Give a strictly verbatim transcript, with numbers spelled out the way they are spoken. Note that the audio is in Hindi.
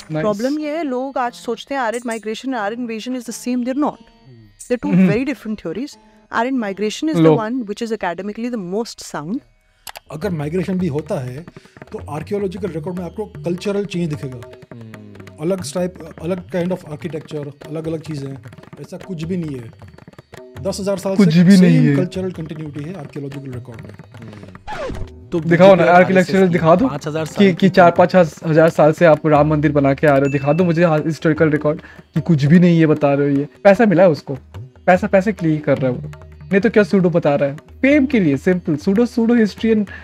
प्रॉब्लम ये है, लोग आज सोचते हैं Aryan migration Aryan invasion is the same, they're not, they're two very different theories. Aryan migration is the one which is academically the most sound. अगर माइग्रेशन भी होता है तो आर्कियोलॉजिकल रिकॉर्ड में आपको कल्चरल चेंज दिखेगा, अलग टाइप, अलग काइंड ऑफ आर्किटेक्चर, अलग अलग चीज़ें. ऐसा कुछ भी नहीं है. दस हजार साल कुछ से भी नहीं सेम है. कल्चरल कंटिन्यूटी है आर्कियोलॉजिकल रिकॉर्ड में. तो दिखाओ ना आर्किटेक्चरल, दिखा दो पाँच हजार कि कि चार पाँच हजार साल से आप राम मंदिर बना के आ रहे हो. दिखा दो मुझे हिस्टोरिकल रिकॉर्ड कि कुछ भी नहीं है बता रहे हो. ये पैसा मिला है उसको, पैसा पैसे के लिए कर रहा है वो, नहीं तो क्या सूडो बता रहा है फेम के लिए. Simple pseudo pseudo historian